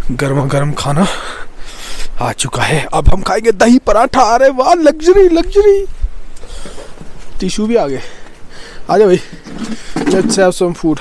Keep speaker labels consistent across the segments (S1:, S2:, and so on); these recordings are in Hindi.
S1: गर्मा गर्म खाना आ चुका है। अब हम खाएंगे दही पराठा। अरे वाह, लग्जरी लग्जरी। टिश्यू भी आ गए। आ जाओ भाई, लेट्स हैव सम फूड।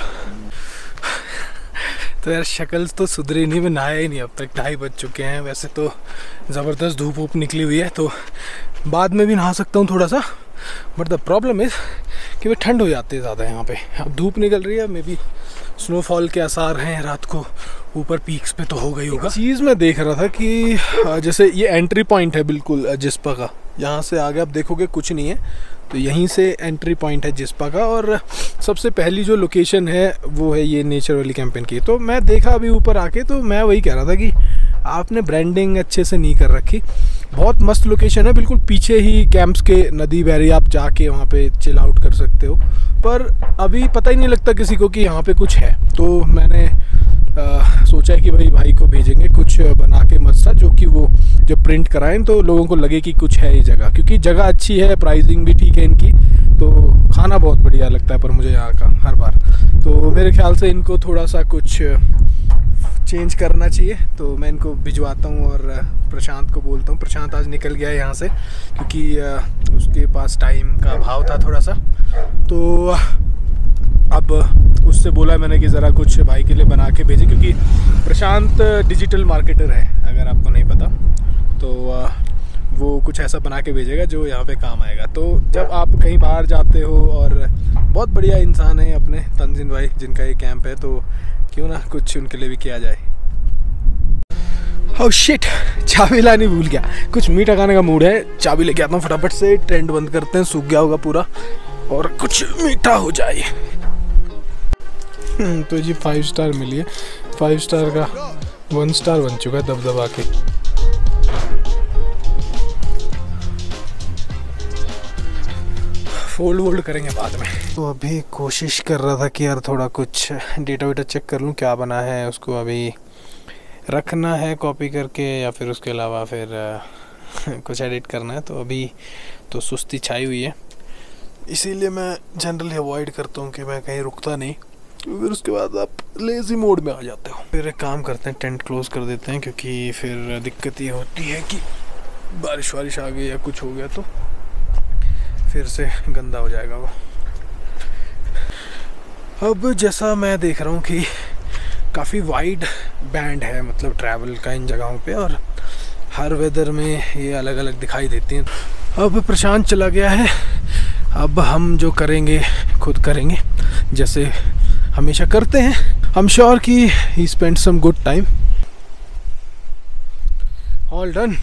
S1: तो यार शक्ल तो सुधरी नहीं, मैं नहाया ही नहीं अब तक। 2:30 बज चुके हैं। वैसे तो ज़बरदस्त धूप वूप निकली हुई है, तो बाद में भी नहा सकता हूँ थोड़ा सा, बट द प्रॉब्लम इज़ कि वे ठंड हो जाती है ज़्यादा यहाँ पे। अब धूप निकल रही है, मे बी स्नोफॉल के आसार हैं रात को। ऊपर पीक्स पे तो हो गई होगा। चीज़ मैं देख रहा था कि जैसे ये एंट्री पॉइंट है बिल्कुल जिस्पा का। यहाँ से आगे आप देखोगे कुछ नहीं है, तो यहीं से एंट्री पॉइंट है जिस्पा का। और सबसे पहली जो लोकेशन है वो है ये नेचर वैली कैंपेन की। तो मैं देखा अभी ऊपर आके, तो मैं वही कह रहा था कि आपने ब्रांडिंग अच्छे से नहीं कर रखी। बहुत मस्त लोकेशन है, बिल्कुल पीछे ही कैंप्स के नदी बह रही है, आप जाके वहाँ पे चिल आउट कर सकते हो। पर अभी पता ही नहीं लगता किसी को कि यहाँ पे कुछ है। तो मैंने सोचा है कि भाई को भेजेंगे कुछ बना के मस्त सा, जो कि वो जब प्रिंट कराएं तो लोगों को लगे कि कुछ है ये जगह। क्योंकि जगह अच्छी है, प्राइसिंग भी ठीक है इनकी, तो खाना बहुत बढ़िया लगता है पर मुझे यहाँ का हर बार। तो मेरे ख्याल से इनको थोड़ा सा कुछ चेंज करना चाहिए। तो मैं इनको भिजवाता हूँ और प्रशांत को बोलता हूँ। प्रशांत आज निकल गया है यहाँ से क्योंकि उसके पास टाइम का अभाव था थोड़ा सा। तो अब उससे बोला मैंने कि ज़रा कुछ भाई के लिए बना के भेजे, क्योंकि प्रशांत डिजिटल मार्केटर है, अगर आपको नहीं पता। तो वो कुछ ऐसा बना के भेजेगा जो यहाँ पे काम आएगा। तो जब आप कहीं बाहर जाते हो, और बहुत बढ़िया इंसान है अपने तंजीन भाई जिनका ये कैंप है, तो क्यों ना कुछ उनके लिए भी किया जाए। ओह शिट, चाबी लानी भूल गया। कुछ मीठा खाने का मूड है, चाबी लेके आता हूँ फटाफट से। टेंट बंद करते हैं, सूख गया होगा पूरा, और कुछ मीठा हो जाए। तो जी 5 स्टार मिली है। 5 स्टार का 1 स्टार बन चुका है दबदबा के। फोल्ड करेंगे बाद में। तो अभी कोशिश कर रहा था कि यार थोड़ा कुछ डेटा वेटा चेक कर लूँ क्या बना है, उसको अभी रखना है कॉपी करके, या फिर उसके अलावा फिर कुछ एडिट करना है। तो अभी तो सुस्ती छाई हुई है, इसीलिए मैं जनरली अवॉइड करता हूँ कि मैं कहीं रुकता नहीं। फिर उसके बाद आप लेज़ी मोड में आ जाते हो। फिर एक काम करते हैं, टेंट क्लोज कर देते हैं, क्योंकि फिर दिक्कत ये होती है कि बारिश वारिश आ गई या कुछ हो गया तो फिर से गंदा हो जाएगा वो। अब जैसा मैं देख रहा हूँ कि काफ़ी वाइड बैंड है मतलब ट्रैवल का इन जगहों पे, और हर वेदर में ये अलग अलग दिखाई देती हैं। अब प्रशांत चला गया है, अब हम जो करेंगे खुद करेंगे, जैसे हमेशा करते हैं। आई एम श्योर कि he spend some good time. All done,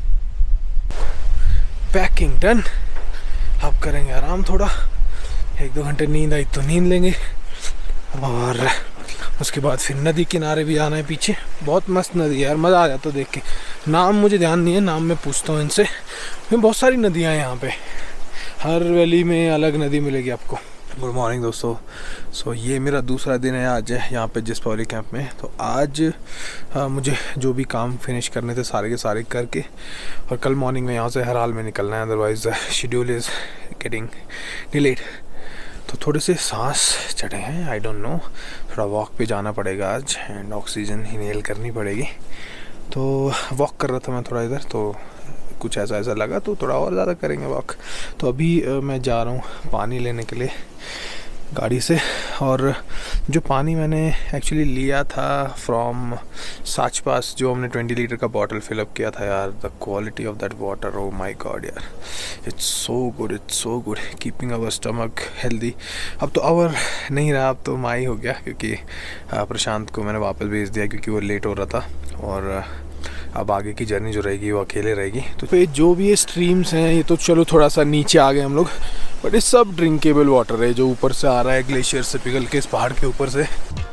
S1: packing done. अब करेंगे आराम थोड़ा, 1-2 घंटे नींद आई तो नींद लेंगे, और उसके बाद फिर नदी किनारे भी आना है पीछे। बहुत मस्त नदी है यार, मज़ा आ जाता है देख के। नाम मुझे ध्यान नहीं है, नाम मैं पूछता हूँ इनसे। बहुत सारी नदियाँ हैं यहाँ पे, हर वैली में अलग नदी मिलेगी आपको। गुड मॉर्निंग दोस्तों। सो ये मेरा दूसरा दिन है आज यहाँ पे जिस्पा वैली कैंप में। तो आज मुझे जो भी काम फिनिश करने थे सारे के सारे करके, और कल मॉर्निंग में यहाँ से हर हाल में निकलना है, otherwise schedule is getting delayed. तो थोड़े से सांस चढ़े हैं, आई डोंट नो, थोड़ा वॉक पे जाना पड़ेगा आज, एंड ऑक्सीजन इनहेल करनी पड़ेगी। तो वॉक कर रहा था मैं थोड़ा इधर, तो कुछ ऐसा लगा, तो थोड़ा और ज़्यादा करेंगे वॉक। तो अभी मैं जा रहा हूँ पानी लेने के लिए गाड़ी से। और जो पानी मैंने एक्चुअली लिया था फ्रॉम साच पास, जो हमने 20 लीटर का बॉटल फिलअप किया था यार, the quality of that water, oh my god यार, it's so good keeping our stomach healthy. अब तो आवर नहीं रहा, अब तो माई हो गया, क्योंकि प्रशांत को मैंने वापस भेज दिया क्योंकि वो लेट हो रहा था, और अब आगे की जर्नी जो रहेगी वो अकेले रहेगी। तो फिर जो भी ये स्ट्रीम्स हैं, ये तो चलो थोड़ा सा नीचे आ गए हम लोग, बट ये सब ड्रिंकेबल वाटर है जो ऊपर से आ रहा है ग्लेशियर से पिघल के, इस पहाड़ के ऊपर से।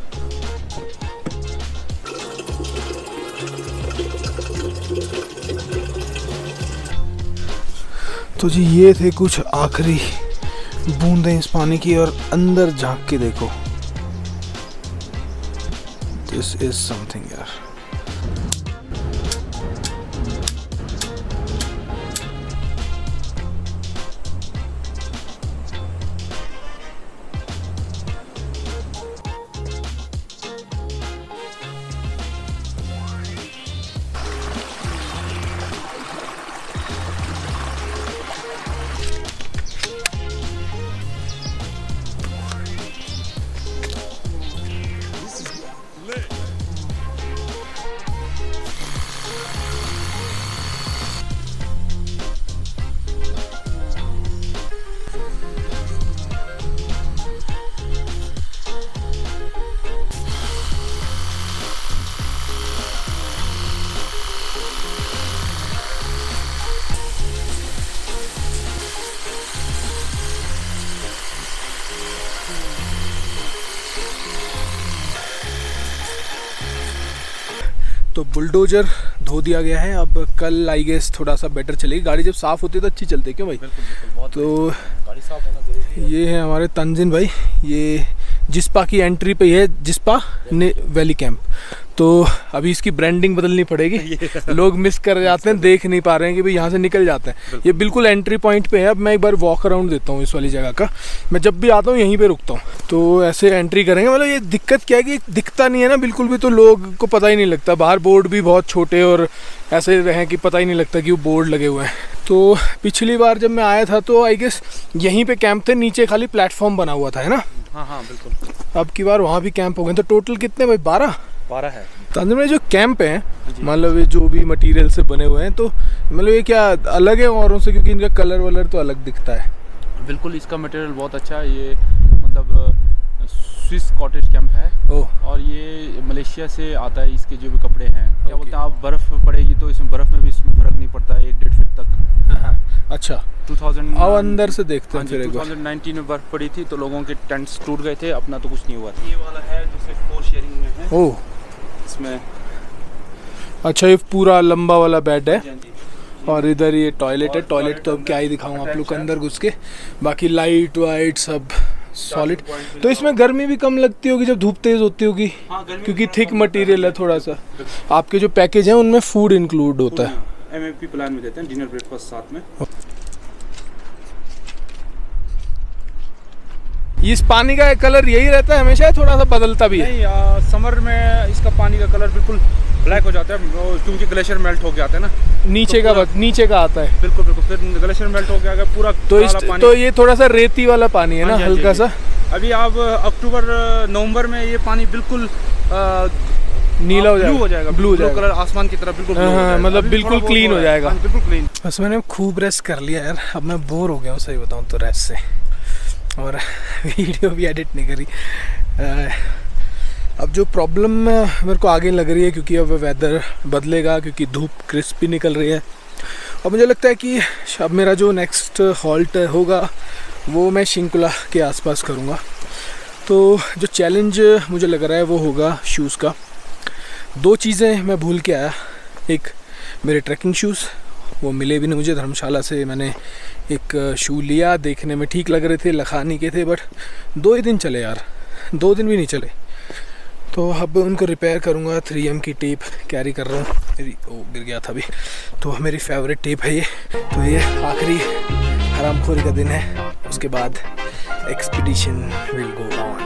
S1: तो जी ये थे कुछ आखिरी बूंदें इस पानी की, और अंदर झांक के देखो, दिस इज समथिंग यार। तो बुलडोजर धो दिया गया है। अब कल आई गेस थोड़ा सा बेटर चलेगी गाड़ी, जब साफ़ होती है तो अच्छी चलती है, क्यों भाई?
S2: बिल्कुल,
S1: तो
S2: गाड़ी साफ होना जरूरी है।
S1: ये है हमारे तंजिन भाई, ये जिस्पा की एंट्री पे है, जिस्पा वैली कैंप। तो अभी इसकी ब्रांडिंग बदलनी पड़ेगी, लोग मिस कर जाते हैं, देख नहीं पा रहे हैं कि भाई यहाँ से निकल जाते हैं। ये बिल्कुल एंट्री पॉइंट पे है। अब मैं एक बार वॉक अराउंड देता हूँ इस वाली जगह का, मैं जब भी आता हूँ यहीं पे रुकता हूँ। तो ऐसे एंट्री करेंगे। मतलब ये दिक्कत क्या है कि दिखता नहीं है ना बिल्कुल भी, तो लोग को पता ही नहीं लगता। बाहर बोर्ड भी बहुत छोटे और ऐसे हैं कि पता ही नहीं लगता कि वो बोर्ड लगे हुए हैं। तो पिछली बार जब मैं आया था तो आई गेस यहीं पे कैंप थे, नीचे खाली प्लेटफॉर्म बना हुआ था, है ना?
S2: हाँ बिल्कुल।
S1: अब की बार वहाँ भी कैंप हो गए। तो टोटल कितने भाई? 12
S2: है।
S1: तंजिन में जो कैंप हैं, मतलब ये जो भी मटेरियल से बने हुए हैं, तो मतलब ये क्या अलग है औरों से, क्योंकि इनका कलर वलर तो अलग दिखता है।
S2: बिल्कुल, इसका मटेरियल बहुत अच्छा है। ये मतलब स्विस कॉटेज कैंप है। और ये मलेशिया से आता है। इसके जो भी कपड़े हैं, क्या बोलते हैं आप, बर्फ़ पड़ेगी तो इसमें बर्फ़ में भी इसमें फ़र्क नहीं पड़ता, 1-1.5 फीट तक।
S1: अच्छा,
S2: 2000
S1: आओ अंदर से देखते हैं।
S2: 2019 में बर्फ़ पड़ी थी तो लोगों के टेंट्स टूट गए थे, अपना तो कुछ नहीं हुआ था। ये वाला है जो सिर्फ 4 शेयरिंग में है।
S1: ओह,
S2: इसमें
S1: अच्छा, ये पूरा लंबा वाला बेड है।
S2: जी।
S1: और इधर ये टॉयलेट है। टॉयलेट तो अब क्या ही दिखाऊं आप लोग को अंदर घुस के। बाकी लाइट वाइट सब सॉलिड। तो इसमें गर्मी भी कम लगती होगी जब धूप तेज होती होगी, क्योंकि थिक मटेरियल है थोड़ा सा। आपके जो पैकेज है उनमें फूड इंक्लूड होता है।
S2: MFP प्लान में देते हैं, डिनर ब्रेकफास्ट साथ में।
S1: इस पानी का कलर यही रहता है हमेशा, थोड़ा सा बदलता भी है?
S2: नहीं, समर में इसका पानी का कलर बिल्कुल ब्लैक हो जाता है, क्योंकि ग्लेशियर मेल्ट हो गया आता है ना।
S1: नीचे का आता है।
S2: बिल्कुल, फिर ग्लेशियर मेल्ट हो गया पूरा पानी।
S1: तो ये थोड़ा सा रेती वाला पानी है ना, हल्का सा।
S2: अभी आप अक्टूबर नवंबर में ये पानी बिल्कुल
S1: नीला हो जाएगा, ब्लू
S2: कलर, आसमान की तरह बिल्कुल।
S1: मतलब बिल्कुल क्लीन हो जाएगा।
S2: बिल्कुल क्लीन।
S1: बस मैंने खूब रेस्ट कर लिया यार, अब मैं बोर हो गया हूँ सही बताऊँ तो रेस्ट से, और वीडियो भी एडिट नहीं करी। अब जो प्रॉब्लम मेरे को आगे लग रही है, क्योंकि अब वेदर बदलेगा, क्योंकि धूप क्रिस्पी निकल रही है। और मुझे लगता है कि अब मेरा जो नेक्स्ट हॉल्ट होगा वो मैं शिंकुला के आसपास करूँगा। तो जो चैलेंज मुझे लग रहा है वो होगा शूज़ का। 2 चीज़ें मैं भूल के आया। एक मेरे ट्रैकिंग शूज़, वो मिले भी नहीं मुझे धर्मशाला से। मैंने एक शू लिया, देखने में ठीक लग रहे थे, लखानी के थे, बट 2 ही दिन चले यार, 2 दिन भी नहीं चले। तो अब उनको रिपेयर करूँगा। 3M की टेप कैरी कर रहा हूँ, मेरी गिर गया था अभी, तो मेरी फेवरेट टेप है ये। तो ये आखिरी हरामखोरी का दिन है, उसके बाद एक्सपीडिशन विल गो ऑन।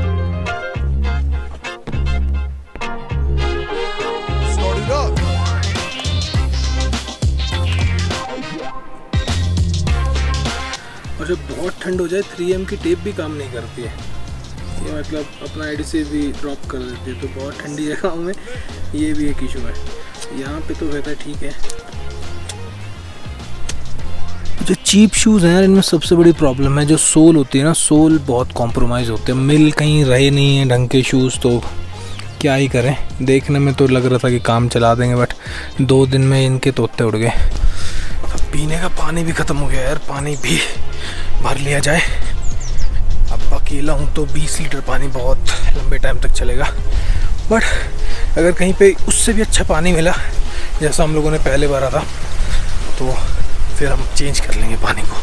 S1: और जब बहुत ठंड हो जाए 3M की टेप भी काम नहीं करती है, ये मतलब अपना एडिसिव भी ड्रॉप कर देती है। तो बहुत ठंडी जगहों में ये भी एक इशू है। यहाँ पे तो वेदर ठीक है। जो चीप शूज़ हैं यार, इनमें सबसे बड़ी प्रॉब्लम है जो सोल होती है ना, सोल बहुत कॉम्प्रोमाइज़ होते हैं। मिल कहीं रहे नहीं हैं ढंग के शूज़, तो क्या ही करें। देखने में तो लग रहा था कि काम चला देंगे, बट 2 दिन में इनके तोते उड़ गए। अब पीने का पानी भी ख़त्म हो गया यार, पानी भी भर लिया जाए। अब अकेला हूँ तो 20 लीटर पानी बहुत लंबे टाइम तक चलेगा, बट अगर कहीं पे उससे भी अच्छा पानी मिला जैसा हम लोगों ने पहले भरा था, तो फिर हम चेंज कर लेंगे पानी को।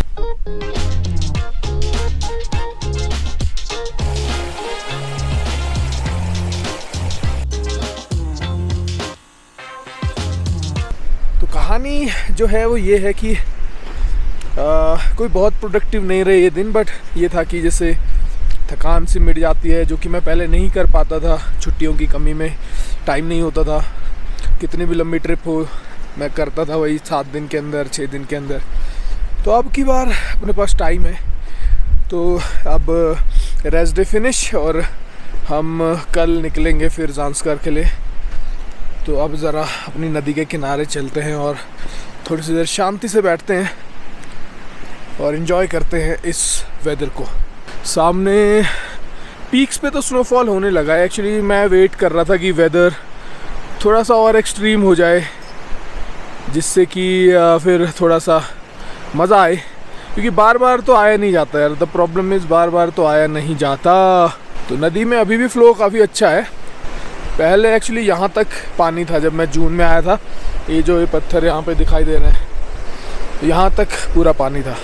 S1: तो कहानी जो है वो ये है कि कोई बहुत प्रोडक्टिव नहीं रहे ये दिन, बट ये था कि जैसे थकान सी मिट जाती है, जो कि मैं पहले नहीं कर पाता था। छुट्टियों की कमी में टाइम नहीं होता था। कितनी भी लंबी ट्रिप हो मैं करता था वही 7 दिन के अंदर, 6 दिन के अंदर। तो अब की बार अपने पास टाइम है, तो अब रेस्ट डे फिनिश और हम कल निकलेंगे फिर ज़ांस्कार के लिए। तो अब ज़रा अपनी नदी के किनारे चलते हैं और थोड़ी सी देर शांति से बैठते हैं और इन्जॉय करते हैं इस वेदर को। सामने पीक्स पे तो स्नोफॉल होने लगा है। एक्चुअली मैं वेट कर रहा था कि वेदर थोड़ा सा और एक्सट्रीम हो जाए, जिससे कि फिर थोड़ा सा मज़ा आए, क्योंकि बार बार तो आया नहीं जाता यार। द प्रॉब्लम इज़ बार बार तो आया नहीं जाता। तो नदी में अभी भी फ़्लो काफ़ी अच्छा है, पहले एक्चुअली यहाँ तक पानी था जब मैं जून में आया था। ये जो ये पत्थर यहाँ पे दिखाई दे रहे हैं, यहाँ तक पूरा पानी था।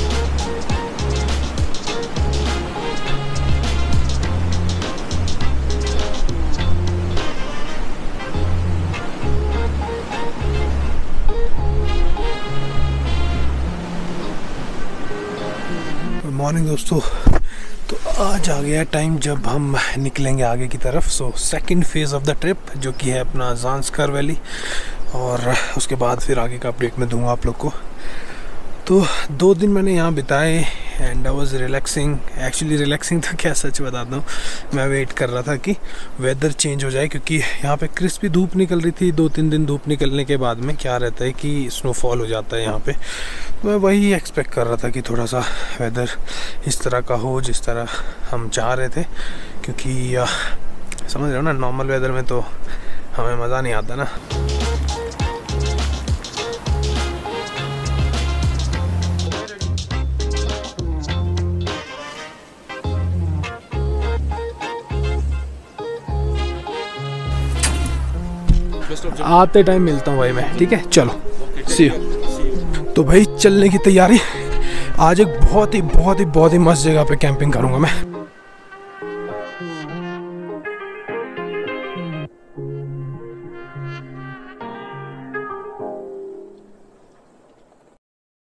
S1: मॉर्निंग दोस्तों, तो आज आ गया टाइम जब हम निकलेंगे आगे की तरफ। So second phase of the trip जो कि है अपना ज़ांस्कर वैली, और उसके बाद फिर आगे का अपडेट मैं दूंगा आप लोग को। तो 2 दिन मैंने यहाँ बिताए and I was relaxing. Actually relaxing तो क्या, सच बताता हूँ, मैं वेट कर रहा था कि वेदर चेंज हो जाए, क्योंकि यहाँ पे क्रिस्पी धूप निकल रही थी। 2-3 दिन धूप निकलने के बाद में क्या रहता है कि स्नोफॉल हो जाता है यहाँ पे। मैं वही एक्सपेक्ट कर रहा था कि थोड़ा सा वेदर इस तरह का हो जिस तरह हम चाह रहे थे, क्योंकि समझ रहे हो ना, नॉर्मल वेदर में तो हमें मज़ा नहीं आता ना। आते टाइम मिलता हूँ भाई मैं, ठीक है, चलो सी यू। तो भाई चलने की तैयारी। आज एक बहुत ही मस्त जगह पे कैंपिंग करूँगा मैं।